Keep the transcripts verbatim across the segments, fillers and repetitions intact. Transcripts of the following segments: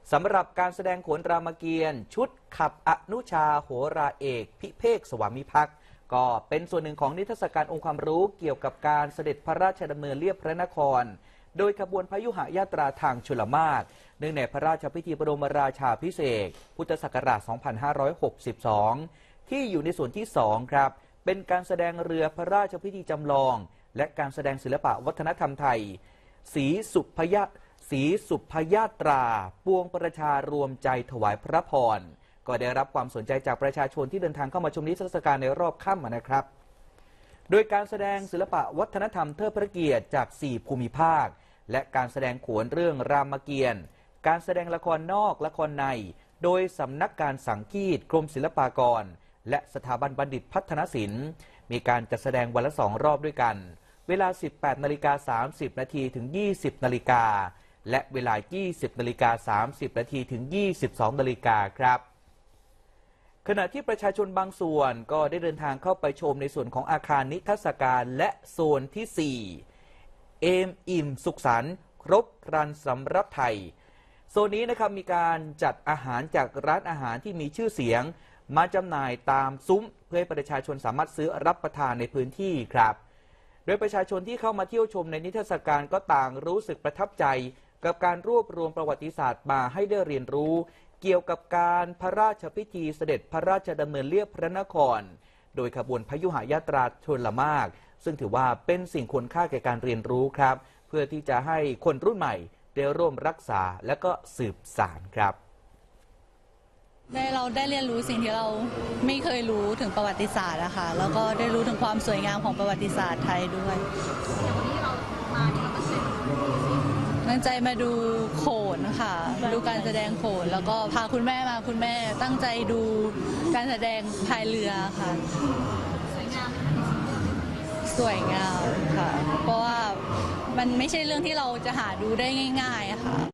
สำหรับการแสดงโขนรามเกียรติ์ชุดขับอนุชาโหราเอกพิเภกสวามิภักดิ์ก็เป็นส่วนหนึ่งของนิทรรศการองค์ความรู้เกี่ยวกับการเสด็จพระราชดำเนินเลียบพระนครโดยขบวนพยุหยาตราทางชลมารเนื่องในพระราชพิธีบรมราชาภิเษกพุทธศักราช สองพันห้าร้อยหกสิบสอง ที่อยู่ในส่วนที่สองครับเป็นการแสดงเรือพระราชพิธีจำลองและการแสดงศิลปะวัฒนธรรมไทยศรีสุพยศรีสุพยาตราปวงประชารวมใจถวายพระพรก็ได้รับความสนใจจากประชาชนที่เดินทางเข้ามาชมนิทรรศการในรอบค่ำนะครับโดยการแสดงศิลปะวัฒนธรรมเทิดพระเกียรติจากสี่ภูมิภาคและการแสดงโขนเรื่องรามเกียรติ์การแสดงละครนอกละครในโดยสำนักการสังคีตกรมศิลปากรและสถาบันบัณฑิตพัฒนศิลป์มีการจัดแสดงวันละสองรอบด้วยกันเวลา สิบแปดนาฬิกาสามสิบนาทีถึง ยี่สิบนาฬิกาและเวลา ยี่สิบนาฬิกาสามสิบนาทีถึง ยี่สิบสองนาฬิกาครับขณะที่ประชาชนบางส่วนก็ได้เดินทางเข้าไปชมในส่วนของอาคารนิทรรศการและโซนที่สี่เอมอิ่มสุขสันต์ครบครันสำรับไทยโซนนี้นะครับมีการจัดอาหารจากร้านอาหารที่มีชื่อเสียงมาจำหน่ายตามซุ้มเพื่อให้ประชาชนสามารถซื้อรับประทานในพื้นที่ครับโดยประชาชนที่เข้ามาเที่ยวชมในนิทรรศการก็ต่างรู้สึกประทับใจกับการรวบรวมประวัติศาสตร์มาให้ได้เรียนรู้เกี่ยวกับการพระราชพิธีเสด็จพระราชดำเนินเลียบพระนครโดยขบวนพยุหยาตราชลมารซึ่งถือว่าเป็นสิ่งควรค่าแก่การเรียนรู้ครับเพื่อที่จะให้คนรุ่นใหม่ได้ร่วมรักษาและก็สืบสานครับได้เราได้เรียนรู้สิ่งที่เราไม่เคยรู้ถึงประวัติศาสตร์นะคะแล้วก็ได้รู้ถึงความสวยงามของประวัติศาสตร์ไทยด้วยตั้งใจมาดูโขนค่ะดูการแสดงโขนแล้วก็พาคุณแม่มาคุณแม่ตั้งใจดูการแสดงพายเรือค่ะสวยงามสวยงามค่ะเพราะว่ามันไม่ใช่เรื่องที่เราจะหาดูได้ง่ายๆค่ะ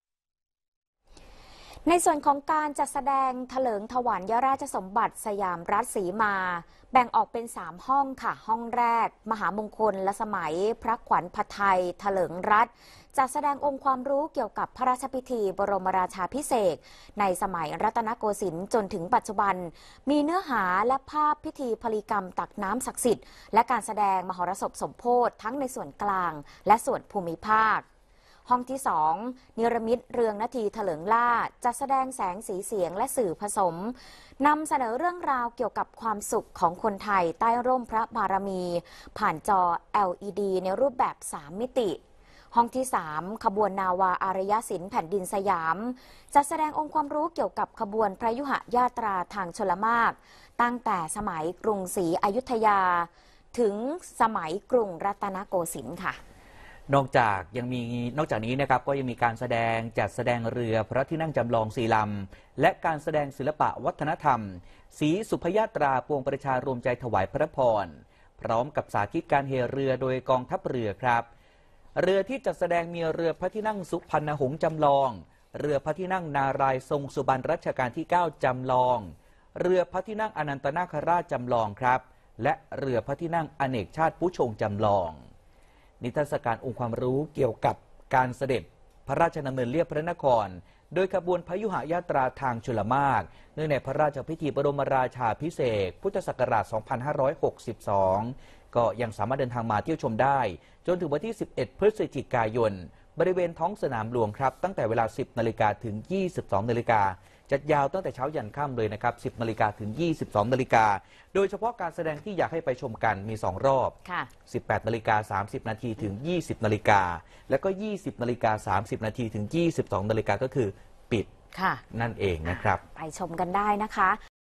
ในส่วนของการจัดแสดงเถลิงถวัลยราชสมบัติสยามรัฐสีมาแบ่งออกเป็นสามห้องค่ะห้องแรกมหามงคลและสมัยพระขวัญพไทยเถลิงรัฐจัดแสดงองค์ความรู้เกี่ยวกับพระราชพิธีบรมราชาภิเษกในสมัยรัตนโกสินทร์จนถึงปัจจุบันมีเนื้อหาและภาพพิธีพลีกรรมตักน้ำศักดิ์สิทธิ์และการแสดงมหรสพสมโพธิทั้งในส่วนกลางและส่วนภูมิภาคห้องที่สองนิรมิตเรืองนาทีเถลิงล่าจัดแสดงแสงสีเสียงและสื่อผสมนำเสนอเรื่องราวเกี่ยวกับความสุขของคนไทยใต้ร่มพระบารมีผ่านจอ แอล อี ดี ในรูปแบบสามมิติห้องที่สามขบวนนาวาอารยศิลป์แผ่นดินสยามจัดแสดงองค์ความรู้เกี่ยวกับขบวนพระยุหยาตราทางชลมารตั้งแต่สมัยกรุงศรีอยุธยาถึงสมัยกรุงรัตนโกสินทร์ค่ะนอกจากยังมีนอกจากนี้นะครับก็ยังมีการแสดงจัดแสดงเรือพระที่นั่งจำลองสี่ลำและการแสดงศิลปะวัฒนธรรมศรีสุพยาตราปวงประชารวมใจถวายพระพรพร้อมกับสาธิตการเฮเรือโดยกองทัพเรือครับเรือที่จัดแสดงมีเรือพระที่นั่งสุพรรณหงษ์จำลองเรือพระที่นั่งนารายณ์ทรงสุบรรณรัชกาลที่เก้าจำลองเรือพระที่นั่งอนันตนาคราชจำลองครับและเรือพระที่นั่งอเนกชาติผู้ชงจำลองนิทรรศการองค์ความรู้เกี่ยวกับการเสด็จพระราชดำเนินเลียบพระนครโดยขบวนพยุหยาตราทางชลมารเนื่องในพระราชพิธีบรมราชาภิเษกพุทธศักราช สองพันห้าร้อยหกสิบสอง ก็ยังสามารถเดินทางมาเที่ยวชมได้จนถึงวันที่ สิบเอ็ด พฤศจิกายนบริเวณท้องสนามหลวงครับตั้งแต่เวลา สิบนาฬิกาถึง ยี่สิบสองนาฬิกาจัดยาวตั้งแต่เช้ายันค่ำเลยนะครับ สิบนาฬิกาถึง ยี่สิบสองนาฬิกาโดยเฉพาะการแสดงที่อยากให้ไปชมกันมีสองรอบ สิบแปดนาฬิกาสามสิบนาทีถึง ยี่สิบนาฬิกาแล้วก็ ยี่สิบนาฬิกาสามสิบนาทีถึง ยี่สิบสองนาฬิกาก็คือปิดนั่นเองนะครับไปชมกันได้นะคะ